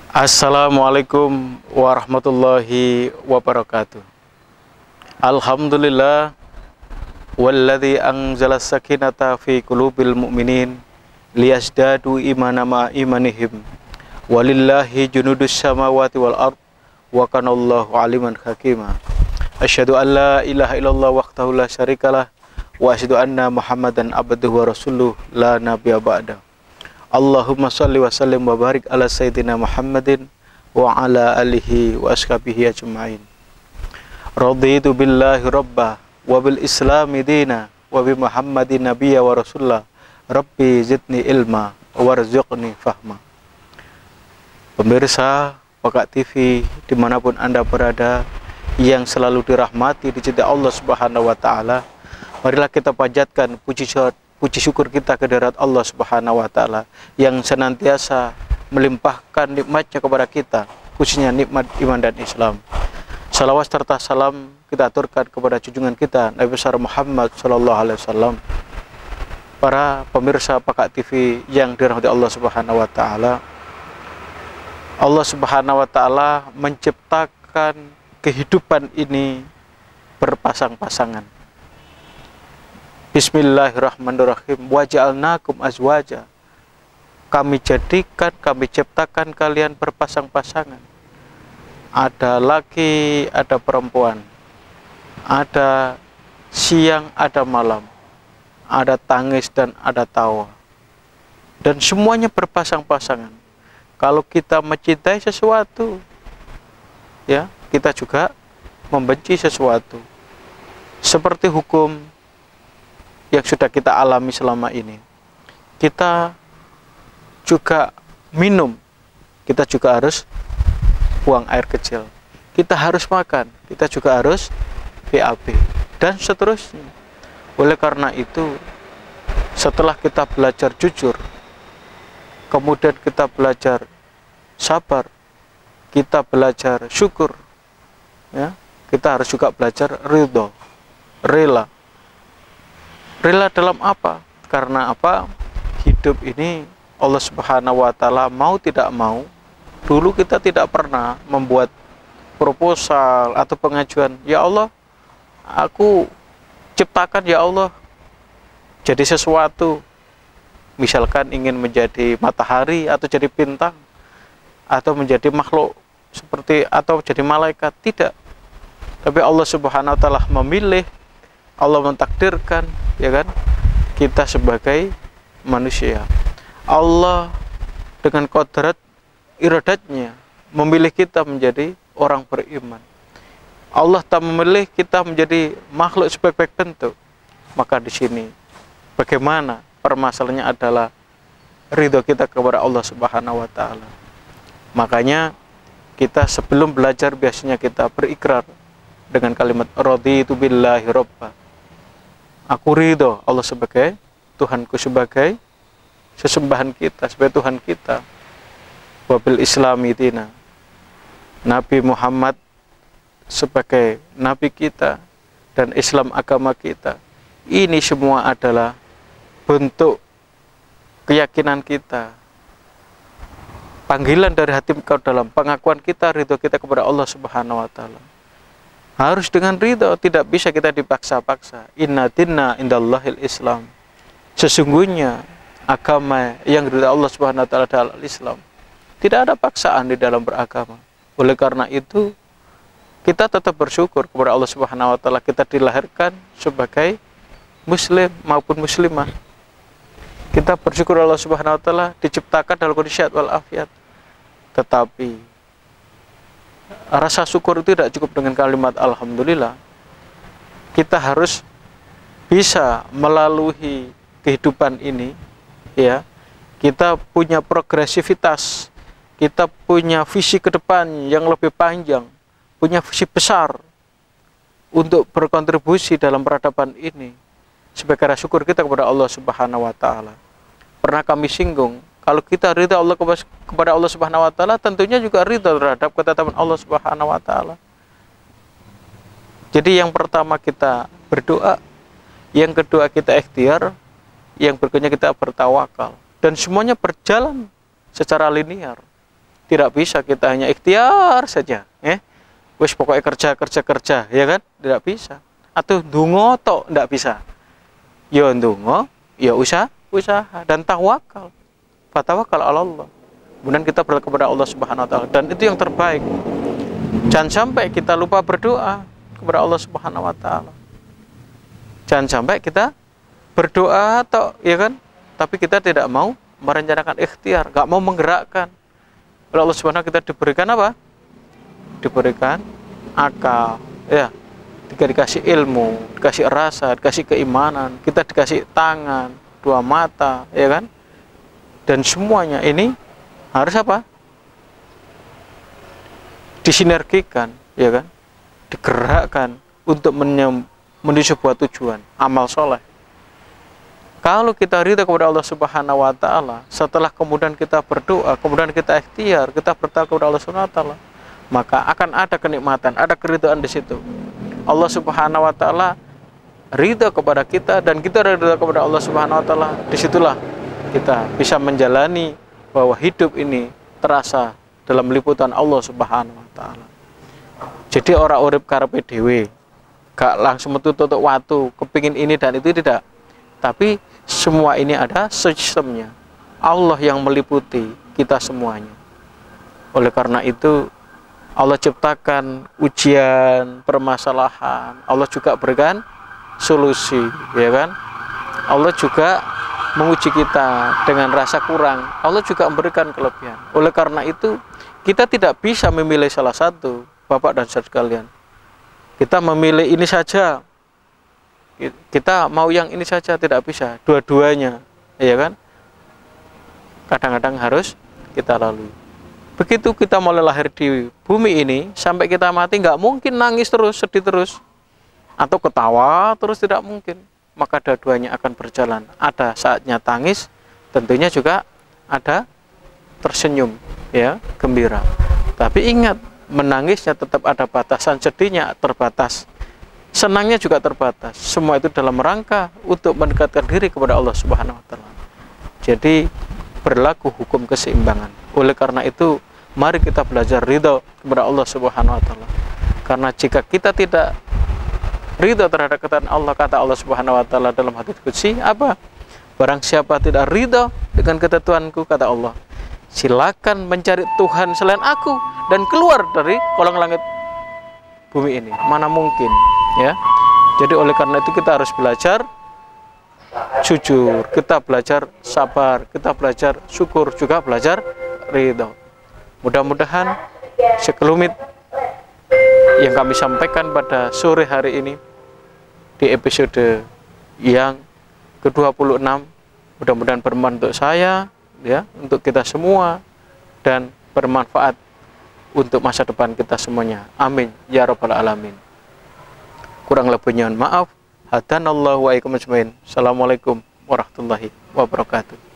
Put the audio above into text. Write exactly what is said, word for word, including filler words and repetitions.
Assalamualaikum warahmatullahi wabarakatuh. Alhamdulillah walladzi anzala sakinata fi qulubil mu'minin liyazdadu imana ma imanihim walillahi junudus samawati wal ard wa kanallahu aliman hakima. Asyhadu an la ilaha illallah wahdahu la syarikalah wa asyhadu anna muhammadan abduhu wa rasuluh la nabiyya ba'da. Allahumma shalli wa sallim wa barik ala sayyidina Muhammadin wa ala alihi wa ashabihi ajma'in. Raditu billahi rabba wa bil islami dina wa bi Muhammadin nabiyya wa rasulullah. Rabbi zidni ilma warzuqni fahma. Pemirsa Pakak T V dimanapun Anda berada, yang selalu dirahmati dicintai Allah Subhanahu wa taala, marilah kita panjatkan puji syukur Puji syukur kita kehadirat Allah Subhanahu wa taala yang senantiasa melimpahkan nikmatnya kepada kita, khususnya nikmat iman dan Islam. Salawat serta salam kita aturkan kepada junjungan kita Nabi besar Muhammad sallallahu alaihi wasallam. Para pemirsa Pakak T V yang dirahmati Allah Subhanahu wa taala, Allah Subhanahu wa taala menciptakan kehidupan ini berpasang-pasangan. Bismillahirrahmanirrahim. Waja'alnakum azwaja. Kami jadikan, kami ciptakan kalian berpasang-pasangan. Ada laki, ada perempuan. Ada siang, ada malam. Ada tangis dan ada tawa. Dan semuanya berpasang-pasangan. Kalau kita mencintai sesuatu, ya, kita juga membenci sesuatu. Seperti hukum yang sudah kita alami selama ini. Kita juga minum, kita juga harus buang air kecil. Kita harus makan, kita juga harus B A B, dan seterusnya. Oleh karena itu, setelah kita belajar jujur, kemudian kita belajar sabar, kita belajar syukur, ya, kita harus juga belajar ridho, rela. Rela dalam apa? Karena apa? Hidup ini Allah Subhanahu wa taala mau tidak mau, dulu kita tidak pernah membuat proposal atau pengajuan, ya Allah, aku ciptakan ya Allah jadi sesuatu. Misalkan ingin menjadi matahari atau jadi bintang atau menjadi makhluk seperti atau jadi malaikat, tidak. Tapi Allah Subhanahu wa taala memilih, Allah mentakdirkan, ya kan, kita sebagai manusia. Allah dengan kodrat iradatnya memilih kita menjadi orang beriman. Allah tak memilih kita menjadi makhluk sebaik-baik bentuk. Maka di sini bagaimana permasalahannya adalah ridho kita kepada Allah Subhanahu wa taala. Makanya kita sebelum belajar biasanya kita berikrar dengan kalimat raditu billahi rabba. Aku ridho Allah sebagai Tuhanku, sebagai sesembahan kita, sebagai Tuhan kita. Wabil islami dina. Nabi Muhammad sebagai Nabi kita dan Islam agama kita. Ini semua adalah bentuk keyakinan kita, panggilan dari hati engkau dalam pengakuan kita, ridho kita kepada Allah Subhanahu wa taala. Harus dengan ridho, tidak bisa kita dipaksa-paksa. Inna dinna indallahil Islam. Sesungguhnya agama yang dari Allah Subhanahu wa taala adalah Islam. Tidak ada paksaan di dalam beragama. Oleh karena itu, kita tetap bersyukur kepada Allah Subhanahu wa taala kita dilahirkan sebagai muslim maupun muslimah. Kita bersyukur Allah Subhanahu wa taala diciptakan dalam kondisi sehat wal afiat. Tetapi rasa syukur itu tidak cukup dengan kalimat alhamdulillah. Kita harus bisa melalui kehidupan ini, ya. Kita punya progresivitas, kita punya visi ke depan yang lebih panjang, punya visi besar untuk berkontribusi dalam peradaban ini. Sebagai rasa syukur kita kepada Allah Subhanahu wa taala. Pernah kami singgung, kalau kita ridha Allah kepada Allah Subhanahu wa taala, tentunya juga ridha terhadap ketetapan Allah Subhanahu wa taala. Jadi yang pertama kita berdoa, yang kedua kita ikhtiar, yang berikutnya kita bertawakal, dan semuanya berjalan secara linear. Tidak bisa kita hanya ikhtiar saja, eh. Wis pokoknya kerja kerja kerja, ya kan? Tidak bisa. Atau ndonga tok tidak bisa. Ya ndonga, ya usaha, usaha dan tawakal. Fatawakal ala Allah. Kemudian kita berdoa kepada Allah Subhanahu wa taala, dan itu yang terbaik. Jangan sampai kita lupa berdoa kepada Allah Subhanahu wa taala. Jangan sampai kita berdoa tok, ya kan? Tapi kita tidak mau merencanakan ikhtiar, nggak mau menggerakkan. Oleh Allah Subhanahu wa taala kita diberikan apa? Diberikan akal, ya, kita dikasih ilmu, dikasih rasa, dikasih keimanan, kita dikasih tangan, dua mata, ya kan? Dan semuanya ini harus apa? Disinergikan, ya kan? Digerakkan untuk menuju sebuah tujuan, amal soleh. Kalau kita ridha kepada Allah Subhanahu wa taala, setelah kemudian kita berdoa, kemudian kita ikhtiar, kita bertakwa kepada Allah Subhanahu wa taala, maka akan ada kenikmatan, ada keridhaan di situ. Allah Subhanahu wa taala ridha kepada kita dan kita ridha kepada Allah Subhanahu wa taala. Disitulah kita bisa menjalani bahwa hidup ini terasa dalam liputan Allah Subhanahu wa taala. Jadi orang urip karepe dhewe, gak langsung metu tutuk watu, kepingin ini dan itu, tidak. Tapi semua ini ada sistemnya. Allah yang meliputi kita semuanya. Oleh karena itu Allah ciptakan ujian, permasalahan. Allah juga berikan solusi, ya kan? Allah juga menguji kita dengan rasa kurang. Allah juga memberikan kelebihan. Oleh karena itu, kita tidak bisa memilih salah satu, Bapak dan Saudara sekalian. Kita memilih ini saja. Kita mau yang ini saja, tidak bisa. Dua-duanya, ya kan? Kadang-kadang harus kita lalui. Begitu kita mulai lahir di bumi ini, sampai kita mati nggak mungkin nangis terus, sedih terus, atau ketawa terus, tidak mungkin. Maka dua-duanya akan berjalan. Ada saatnya tangis, tentunya juga ada tersenyum, ya, gembira. Tapi ingat, menangisnya tetap ada batasan, sedihnya terbatas, senangnya juga terbatas. Semua itu dalam rangka untuk mendekatkan diri kepada Allah Subhanahu wa taala. Jadi berlaku hukum keseimbangan. Oleh karena itu, mari kita belajar ridha kepada Allah Subhanahu wa taala. Karena jika kita tidak ridha terhadap ketaatan Allah, kata Allah Subhanahu wa taala dalam hadits qudsi, apa? Barang siapa tidak ridha dengan ketentuanku, kata Allah, silakan mencari Tuhan selain aku dan keluar dari kolong langit bumi ini. Mana mungkin, ya? Jadi oleh karena itu kita harus belajar jujur, kita belajar sabar, kita belajar syukur, juga belajar ridha. Mudah-mudahan sekelumit yang kami sampaikan pada sore hari ini di episode yang ke dua puluh enam, mudah-mudahan bermanfaat untuk saya, ya, untuk kita semua, dan bermanfaat untuk masa depan kita semuanya. Amin ya rabbal alamin. Kurang lebihnya maaf. Hadanallahu wa iyyakum ajmain. Assalamualaikum warahmatullahi wabarakatuh.